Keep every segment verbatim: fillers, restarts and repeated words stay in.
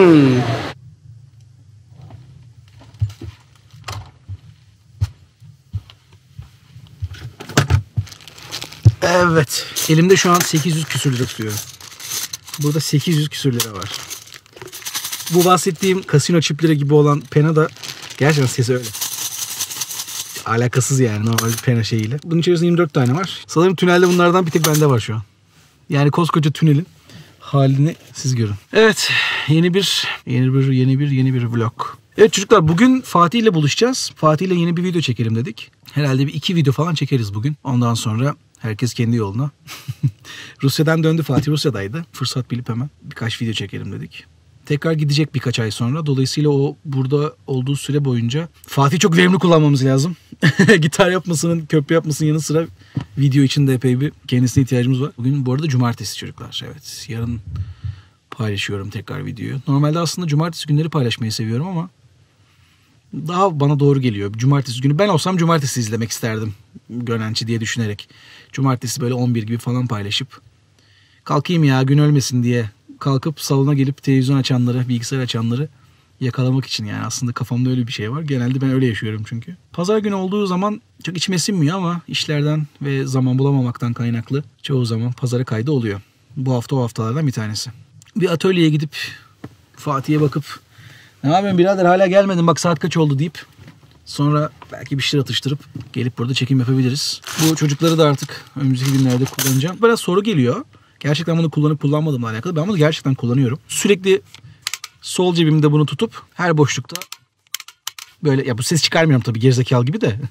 Hmm. Evet. Elimde şu an sekiz yüz küsür lira tutuyor. Burada sekiz yüz küsür lira var. Bu bahsettiğim kasino çipleri gibi olan pena da gerçekten sesi öyle. Alakasız yani normal bir pena şeyiyle. Bunun içerisinde yirmi dört tane var. Sanırım tünelde bunlardan bir tek bende var şu an. Yani koskoca tünelin halini siz görün. Evet, yeni bir yeni bir yeni bir yeni bir vlog. Evet çocuklar, bugün Fatih ile buluşacağız. Fatih ile yeni bir video çekelim dedik. Herhalde bir iki video falan çekeriz bugün. Ondan sonra herkes kendi yoluna. Rusya'dan döndü, Fatih Rusya'daydı. Fırsat bilip hemen birkaç video çekelim dedik. Tekrar gidecek birkaç ay sonra. Dolayısıyla o burada olduğu süre boyunca Fatih çok verimli kullanmamız lazım. Gitar yapmasının, köprü yapmasının yanı sıra video için de epey bir kendisine ihtiyacımız var. Bugün bu arada cumartesi çocuklar. Evet, yarın paylaşıyorum tekrar videoyu. Normalde aslında cumartesi günleri paylaşmayı seviyorum ama daha bana doğru geliyor. Cumartesi günü ben olsam cumartesi izlemek isterdim. Gönençi diye düşünerek. Cumartesi böyle on bir gibi falan paylaşıp kalkayım ya gün ölmesin diye kalkıp salona gelip televizyon açanları, bilgisayar açanları yakalamak için, yani aslında kafamda öyle bir şey var. Genelde ben öyle yaşıyorum çünkü. Pazar günü olduğu zaman çok içime sinmiyor ama işlerden ve zaman bulamamaktan kaynaklı çoğu zaman pazara kaydı oluyor. Bu hafta o haftalardan bir tanesi. Bir atölyeye gidip Fatih'e bakıp ne yapıyorsun birader hala gelmedin bak saat kaç oldu deyip sonra belki bir şeyler atıştırıp gelip burada çekim yapabiliriz. Bu çocukları da artık önümüzdeki günlerde kullanacağım. Biraz soru geliyor. Gerçekten bunu kullanıp kullanmadığımla alakalı. Ben bunu gerçekten kullanıyorum. Sürekli sol cebimde bunu tutup her boşlukta böyle, ya bu ses çıkarmıyorum tabii gerizekalı gibi de.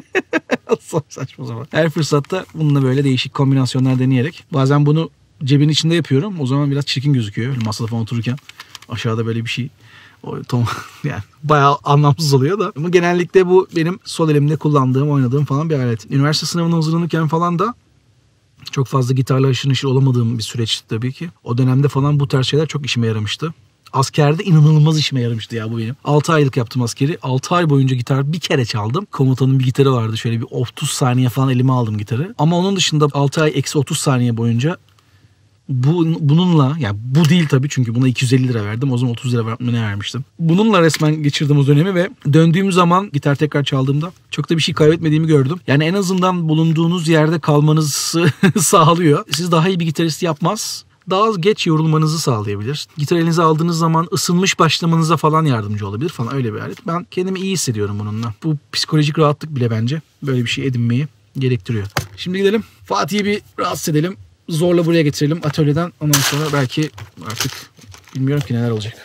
Saçma zaman. Her fırsatta bununla böyle değişik kombinasyonlar deneyerek. Bazen bunu cebin içinde yapıyorum. O zaman biraz çirkin gözüküyor. Öyle masada falan otururken aşağıda böyle bir şey. O, tom, yani bayağı anlamsız oluyor da. Ama genellikle bu benim sol elimde kullandığım, oynadığım falan bir alet. Üniversite sınavına hazırlanırken falan da çok fazla gitarla aşırı neşir olamadığım bir süreçti tabii ki. O dönemde falan bu tarz şeyler çok işime yaramıştı. Askerde inanılmaz işime yaramıştı ya bu benim. altı aylık yaptım askeri. altı ay boyunca gitar bir kere çaldım. Komutanın bir gitarı vardı. Şöyle bir otuz saniye falan elime aldım gitarı. Ama onun dışında altı ay eksi otuz saniye boyunca bu, bununla, yani bu değil tabii çünkü buna iki yüz elli lira verdim. O zaman otuz lira ne vermiştim. Bununla resmen geçirdim o dönemi ve döndüğüm zaman gitar tekrar çaldığımda çok da bir şey kaybetmediğimi gördüm. Yani en azından bulunduğunuz yerde kalmanızı sağlıyor. Siz daha iyi bir gitarist yapmaz. Daha az geç yorulmanızı sağlayabilir. Gitar elinize aldığınız zaman ısınmış başlamanıza falan yardımcı olabilir falan, öyle bir alet. Ben kendimi iyi hissediyorum bununla. Bu psikolojik rahatlık bile bence böyle bir şey edinmeyi gerektiriyor. Şimdi gidelim Fatih'i bir rahatsız edelim. Zorla buraya getirelim atölyeden. Ondan sonra belki artık bilmiyorum ki neler olacak.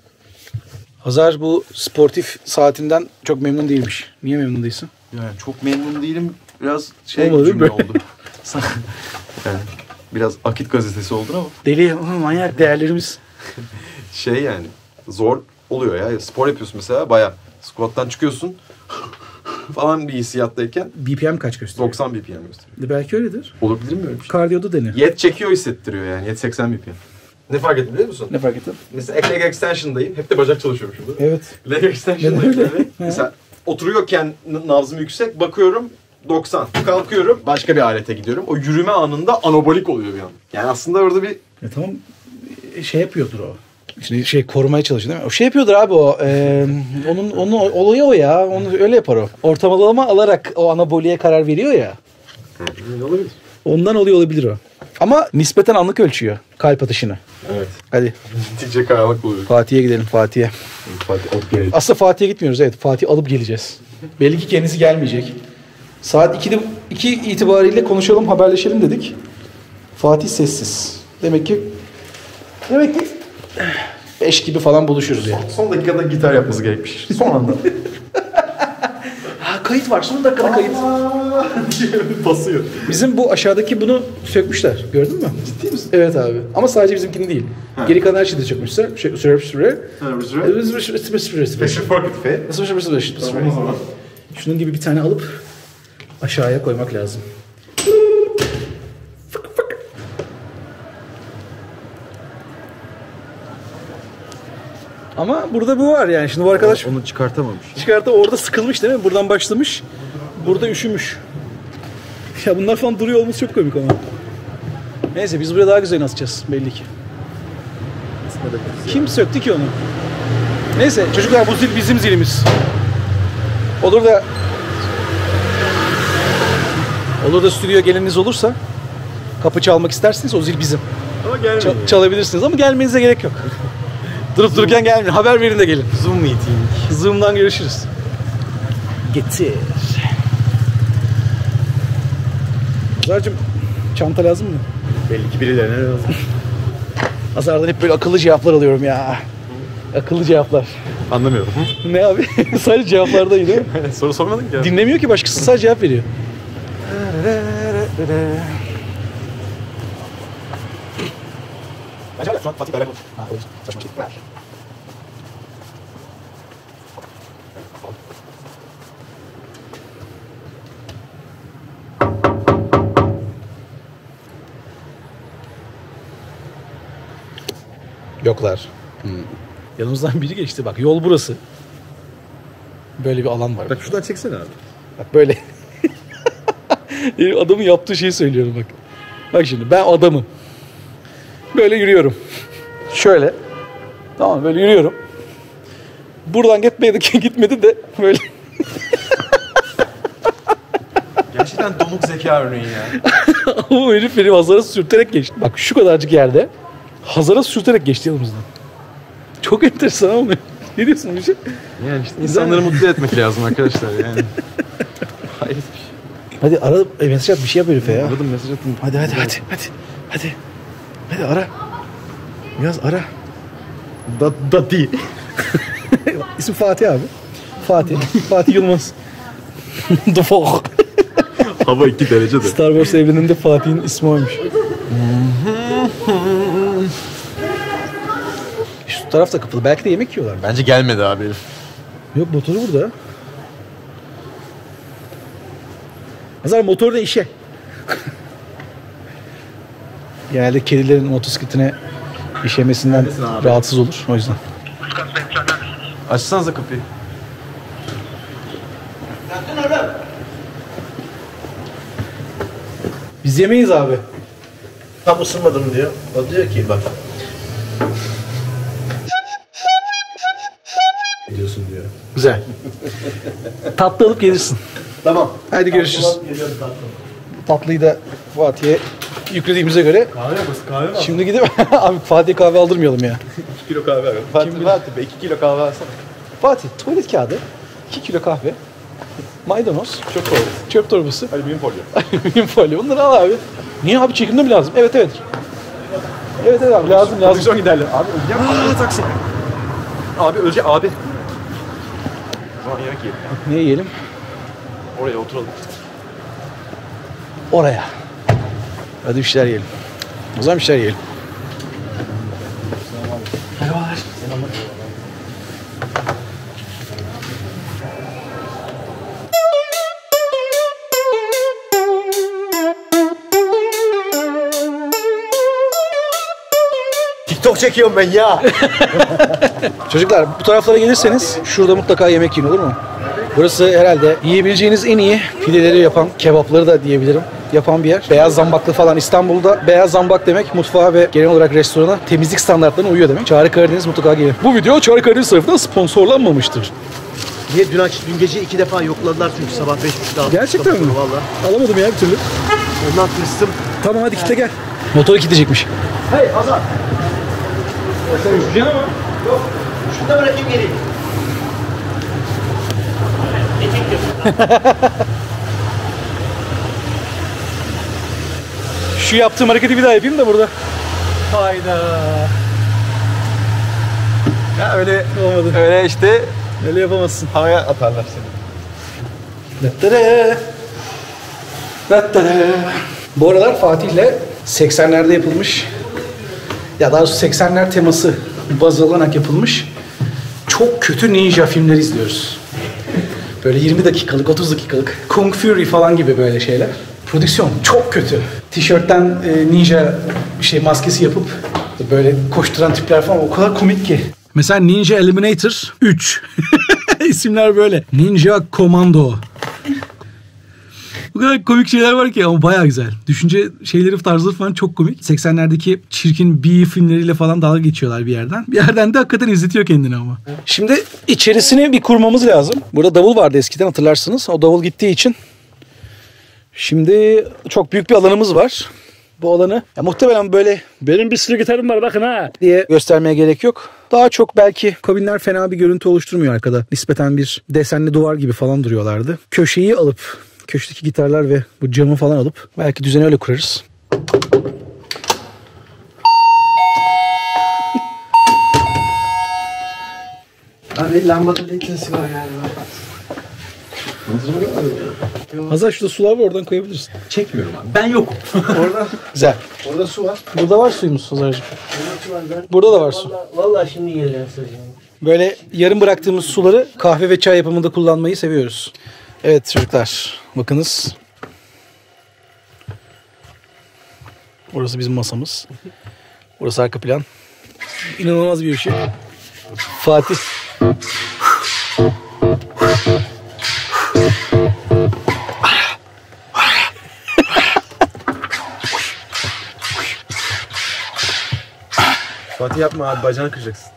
Hazar bu sportif saatinden çok memnun değilmiş. Niye memnun değilsin? Yani çok memnun değilim. Biraz şey bir cümle oldu. Yani biraz Akit gazetesi oldun ama. Deli ama manyak değerlerimiz. Şey yani zor oluyor ya. Spor yapıyorsun mesela bayağı. Squat'tan çıkıyorsun falan bir hissiyattayken. B P M kaç gösteriyor? doksan B P M gösteriyor. De belki öyledir. Olabilir mi öyle bir şey? Kardiyoda denir. Yet çekiyor hissettiriyor yani. Yet seksen B P M. Ne fark ettin biliyor musun? Ne fark ettin? Mesela leg extension'dayım. Hep de bacak çalışıyorum şurada. Evet. Leg extension'dayım böyle. Mesela oturuyorken nabzım yüksek, bakıyorum doksan. Kalkıyorum, başka bir alete gidiyorum. O yürüme anında anabolik oluyor bir an. Yani aslında orada bir... Ya tamam, şey yapıyordur o. Şimdi şey korumaya çalışıyor değil mi? O şey yapıyordur abi o. E, onun onun olayı o ya. Onu öyle yapar o. Ortalama alarak o anaboliye karar veriyor ya. Ne olabilir? Ondan oluyor olabilir o. Ama nispeten anlık ölçüyor kalp atışını. Evet. Hadi. Netice karanlık oluyor. Fatih'e gidelim, Fatih'e. Fatih alıp gelelim. Aslında Fatih'e gitmiyoruz, evet. Fatih alıp geleceğiz. Belli ki kendisi gelmeyecek. Saat ikide, iki itibariyle konuşalım, haberleşelim dedik. Fatih sessiz. Demek ki demek ki beş gibi falan buluşuruz yani. Son, son dakikada gitar yapması gerekmiş. Son anda. Ha, kayıt var. Son dakikada kayıt. diye basıyor. Bizim bu aşağıdaki bunu sökmüşler. Gördün mü? Ciddi misin? Evet abi. Ama sadece bizimkini değil. Ha. Geri kalan her şeyi de sökmüşler. Şey, süre süre. Şunun gibi bir tane alıp aşağıya koymak lazım. Ama burada bu var yani. Şimdi bu arkadaş onu çıkartamamış. Çıkarttı, orada sıkılmış değil mi? Buradan başlamış. Burada üşümüş. Ya bunlar falan duruyor olması çok komik ama. Neyse biz buraya daha güzel asacağız belli ki. sökmedi. Kim söktü ki onu? Neyse çocuklar bu zil bizim zilimiz. Olur da olur da stüdyoya geleniniz olursa kapı çalmak isterseniz o zil bizim. Ama gelmiyor. Çal- çalabilirsiniz ama gelmenize gerek yok. Durup dururken gelmeyin. Haber verin de gelin. Zoom meeting. Zoom'dan görüşürüz. Getir. Azar'cığım çanta lazım mı? Belli ki birilerine lazım. Azar'dan hep böyle akıllı cevaplar alıyorum ya. Akıllı cevaplar. Anlamıyorum. Ne abi? Sadece cevaplarda iyi değil mi? Soru sormadın ki. Dinlemiyor ki başkası, sadece cevap veriyor. Bence şu an Fatih beraber konuş. Ha, o saçma şey. Ver. Yoklar. Hmm. Yanımızdan biri geçti bak. Yol burası. Böyle bir alan var. Bak şuradan çeksene abi. Bak böyle. Adamın yaptığı şeyi söylüyorum bak. Bak şimdi ben adamım. Böyle yürüyorum. Şöyle. Tamam böyle yürüyorum. Buradan gitmedi, gitmedi de böyle. Gerçekten donuk zeka örneği ya. Ama o herif beni Hazar'a sürterek geçti. Bak şu kadarcık yerde Hazar'a sürterek geçti yanımızdan. Çok enteresan ama ne diyorsun bir şey? Yani işte insanları mutlu etmek lazım arkadaşlar yani. Hayır bir şey. Hadi ara e, mesaj at, bir şey yap herife ya. Aradım mesaj attım. Hadi hadi hadi hadi. Hadi. Hadi ara. Biraz ara. Da, Dati. İsmi Fatih abi. Fatih. Fatih Yılmaz. The Fog. Hava iki derece de. Star Wars evreninde Fatih'in ismi oymuş. Şu taraf da kapalı. Belki de yemek yiyorlar. Bence gelmedi abi herif. Yok, motoru burada. Hazar motor da işe. Genelde kedilerin motosikletine işemesinden rahatsız olur. O yüzden. Açsanıza kapıyı. Biz yemeyiz abi. Tam ısınmadım diyor. O diyor ki bak. Diyorsun diyor. Güzel. Tatlı alıp gelirsin. Tamam. Hadi görüşürüz. Geliyorum tatlım. Tatlıyı da Fatih'e yüklediğimize göre Kahve bas kahve mi? şimdi gidip abi Fatih'e kahve aldırmayalım ya. iki kilo kahve ver. Fatih, Fatih be iki kilo kahve alsana. Fatih tuvalet kağıdı, iki kilo kahve, maydanoz, Çok doğru. çöp torbası, Alüminyum folyo. alüminyum folyo. Bunları al abi. Niye abi, çekimde mi lazım? Evet evet. Evet evet abi, lazım lazım. Prodüksiyon giderler. Abi öleceğim. Abi taksi. Abi öleceğim abi. O zaman yemek yiyelim. Ne yiyelim? Oraya oturalım. Oraya. Hadi bir şeyler yiyelim. O zaman bir şeyler yiyelim. Merhabalar. TikTok çekiyorum ben ya. Çocuklar bu taraflara gelirseniz şurada mutlaka yemek yiyin, olur mu? Burası herhalde yiyebileceğiniz en iyi pideleri yapan, kebapları da diyebilirim, yapan bir yer. Beyaz Zambaklı falan, İstanbul'da Beyaz Zambak demek mutfağa ve genel olarak restorana temizlik standartlarına uyuyor demek. Çağrı Karadeniz, mutlaka gelin. Bu video Çağrı Karadeniz tarafından sponsorlanmamıştır. Niye dün, aç, dün gece iki defa yokladılar çünkü sabah beş buçukta aldım. Gerçekten mi? Valla. Alamadım ya bir türlü. Ondan tırstım. Tamam hadi kitle gel. Motoru kitleyecekmiş. Hey Hazar. Sen üşüyeceksin ama. Yok. Şunu da bırakayım geleyim. Şu yaptığım hareketi bir daha yapayım da burada. Hayda. Ya öyle Olmadı. öyle işte Öyle yapamazsın. havaya atarlar seni. Dıttırı. Dıttırı. Bu aralar Fatih'le seksenlerde yapılmış, ya daha doğrusu seksenler teması baz alınarak yapılmış çok kötü ninja filmleri izliyoruz. Böyle yirmi dakikalık, otuz dakikalık Kung Fury falan gibi böyle şeyler. Prodüksiyon çok kötü. Tişörtten e, ninja bir şey maskesi yapıp böyle koşturan tipler falan o kadar komik ki. Mesela Ninja Eliminator üç. İsimler böyle. Ninja Commando. Bu kadar komik şeyler var ki ama bayağı güzel. Düşünce şeyleri, tarzları falan çok komik. seksenlerdeki çirkin B filmleriyle falan dalga geçiyorlar bir yerden. Bir yerden de hakikaten izletiyor kendini ama. Şimdi içerisini bir kurmamız lazım. Burada davul vardı eskiden, hatırlarsınız. O davul gittiği için şimdi çok büyük bir alanımız var. Bu alanı ya muhtemelen böyle benim bir sürü gitarım var bakın ha diye göstermeye gerek yok. Daha çok belki kabinler fena bir görüntü oluşturmuyor arkada. Nispeten bir desenli duvar gibi falan duruyorlardı. Köşeyi alıp, köşedeki gitarlar ve bu camı falan alıp belki düzeni öyle kurarız. Abi lambada lekesi var galiba. Hazar şurada sular var, oradan koyabilirsin. Çekmiyorum abi. Ben yokum. Orada. Güzel. Orada su var. Burada var suyumuz Hazar'cığım. Orada su var. Ben... Burada da var su. Vallahi, vallahi şimdi geliyor söyleyeceğim. Böyle yarım bıraktığımız suları kahve ve çay yapımında kullanmayı seviyoruz. Evet çocuklar, bakınız. Burası bizim masamız. Burası arka plan. İnanılmaz bir şey. Fatih. Fatih yapma abi, bacağını kıracaksın.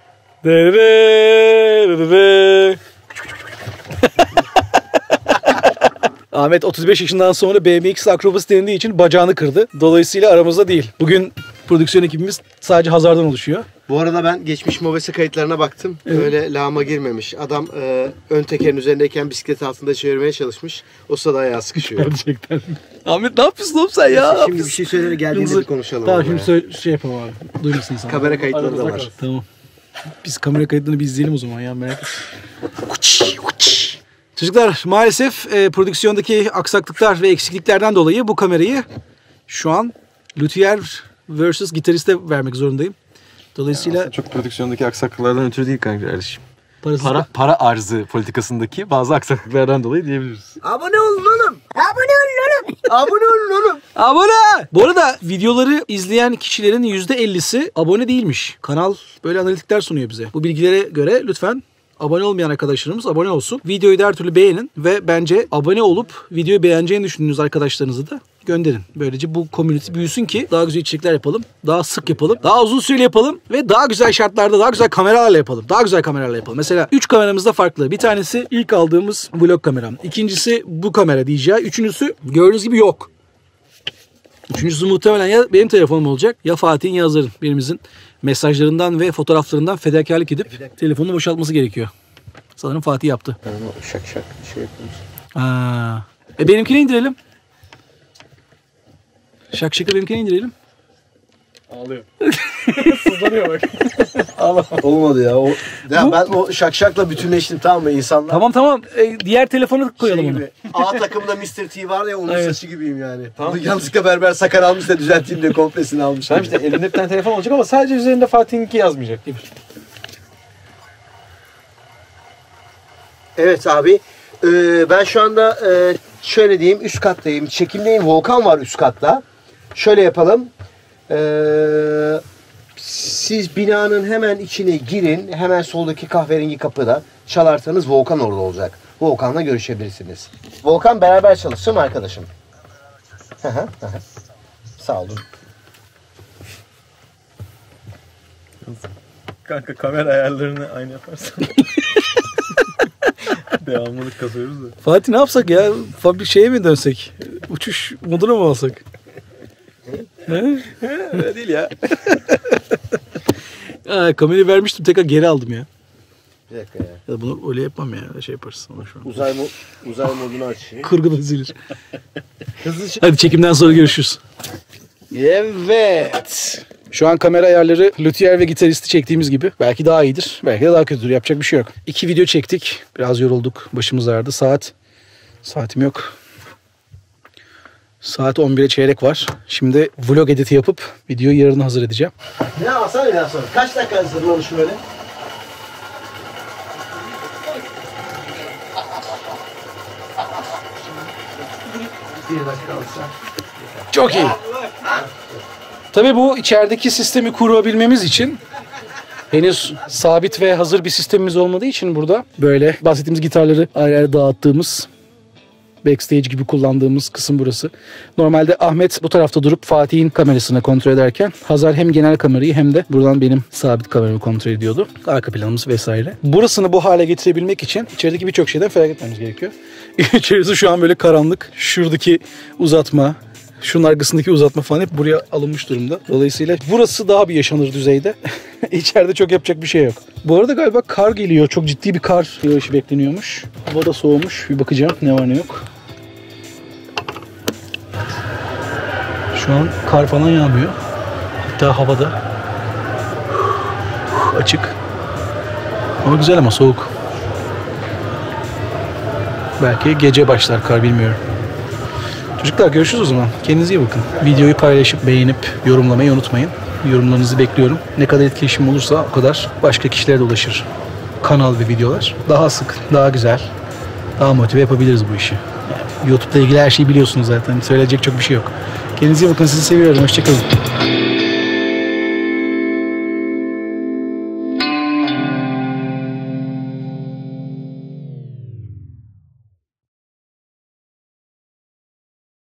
Ahmet otuz beş yaşından sonra B M X akrobası denediği için bacağını kırdı. Dolayısıyla aramızda değil. Bugün prodüksiyon ekibimiz sadece Hazar'dan oluşuyor. Bu arada ben geçmiş Mobese kayıtlarına baktım. Evet. Öyle lağma girmemiş. Adam e, ön tekerin üzerindeyken bisiklet altında çevirmeye çalışmış. O sırada ayağı sıkışıyor. Gerçekten. Ahmet ne yapıyorsun oğlum sen ya? Neyse, şimdi bir şey söyleyene geldiğinde bir konuşalım. Tamam şimdi söyle, şey yapalım abi. Duymasın insan. Kamera kayıtları da var. Tamam. Biz kamera kayıtlarını bir izleyelim o zaman ya, merak etme. Çocuklar maalesef e, prodüksiyondaki aksaklıklar ve eksikliklerden dolayı bu kamerayı şu an luthier versus gitariste vermek zorundayım. Dolayısıyla Ya çok prodüksiyondaki aksaklıklardan ötürü değil kanka kardeşim. Parası Para, para arzı politikasındaki bazı aksaklıklardan dolayı diyebiliriz. Abone olun oğlum. Abone olun oğlum. Abone olun oğlum. Abone! Bu arada videoları izleyen kişilerin yüzde ellisi abone değilmiş. Kanal böyle analitikler sunuyor bize. Bu bilgilere göre lütfen abone olmayan arkadaşlarımız abone olsun. Videoyu da her türlü beğenin ve bence abone olup videoyu beğeneceğini düşündüğünüz arkadaşlarınızı da gönderin. Böylece bu community büyüsün ki daha güzel içerikler yapalım, daha sık yapalım, daha uzun süreli yapalım ve daha güzel şartlarda daha güzel kameralarla yapalım. Daha güzel kameralarla yapalım. Mesela üç kameramız da farklı. Bir tanesi ilk aldığımız vlog kameram. İkincisi bu kamera D J I. Üçüncüsü gördüğünüz gibi yok. Üçüncüsü muhtemelen ya benim telefonum olacak ya Fatih'in ya Hazar'ın. Birimizin mesajlarından ve fotoğraflarından fedakarlık edip telefonunu boşaltması gerekiyor. Sanırım Fatih yaptı. Ben onu şak şak şey yapıyoruz. Aa. E benimkini indirelim. Şak şaka benimkini indirelim. Ağlıyor. Sızlanıyor bak. Olmadı ya. O, ya ben o şakşakla bütünleştim, tamam mı insanlar? Tamam tamam. E, diğer telefonu koyalım Şey onu. gibi, A takımda mister T var ya, onun Evet. saçı gibiyim yani. Tamam. Yanlışlıkla berber sakar almış da düzelteyim de komplesini almış. Tamam işte elinde bir tane telefon olacak ama sadece üzerinde Fatih'inki yazmayacak. Evet abi. Ee, ben şu anda e, şöyle diyeyim, üst kattayım. Çekimdeyim. Volkan var üst katta. Şöyle yapalım. Ee, siz binanın hemen içine girin. Hemen soldaki kahverengi kapıda çalarsanız Volkan orada olacak. Volkan'la görüşebilirsiniz. Volkan beraber çalışsın arkadaşım. Hı hı, hı hı. Sağ olun. Kanka kamera ayarlarını aynı yaparsan. Devamlılık kazıyoruz da. Fatih ne yapsak ya? Bir şeye mi dönsek? Uçuş moduna mı alsak? Öyle değil ya. Aa, kamerayı vermiştim, tekrar geri aldım ya. Bir dakika ya. Ya bunu öyle yapmam ya. Şey yaparız ama şu an. Uzay, mo- uzay modunu açayım. Kurgu da dizilir. Hızlı çık. Hadi çekimden sonra görüşürüz. Evet. Şu an kamera ayarları luthier ve gitaristi çektiğimiz gibi. Belki daha iyidir. Belki de daha kötüdür. Yapacak bir şey yok. İki video çektik. Biraz yorulduk. Başımız ağrıdı. Saat. Saatim yok. Saat on bire çeyrek var. Şimdi vlog editi yapıp videoyu yarın hazır edeceğim. Ne alsana bir daha sonra. Kaç dakika hazırlanmış böyle? Bir dakika alsa. Çok iyi. Tabii bu içerideki sistemi kurabilmemiz için henüz sabit ve hazır bir sistemimiz olmadığı için burada böyle bahsettiğimiz gitarları ayrı ayrı dağıttığımız Backstage gibi kullandığımız kısım burası. Normalde Ahmet bu tarafta durup Fatih'in kamerasını kontrol ederken Hazar hem genel kamerayı hem de buradan benim sabit kameramı kontrol ediyordu. Arka planımız vesaire. Burasını bu hale getirebilmek için içerideki birçok şeyden feragat etmemiz gerekiyor. İçerisi şu an böyle karanlık. Şuradaki uzatma, şunun arkasındaki uzatma falan hep buraya alınmış durumda. Dolayısıyla burası daha bir yaşanır düzeyde. İçeride çok yapacak bir şey yok. Bu arada galiba kar geliyor. Çok ciddi bir kar yağışı bekleniyormuş. Hava da soğumuş. Bir bakacağım ne var ne yok. Şu an kar falan yağmıyor. Hatta havada açık. Ama güzel ama soğuk. Belki gece başlar kar, bilmiyorum. Çocuklar görüşürüz o zaman. Kendinize iyi bakın. Videoyu paylaşıp beğenip yorumlamayı unutmayın. Yorumlarınızı bekliyorum. Ne kadar etkileşim olursa o kadar başka kişilere de ulaşır kanal ve videolar. Daha sık, daha güzel, daha motive yapabiliriz bu işi. Yani YouTube'la ilgili her şeyi biliyorsunuz zaten. Söyleyecek çok bir şey yok. Kendinize iyi bakın. Sizi seviyorum. Hoşçakalın.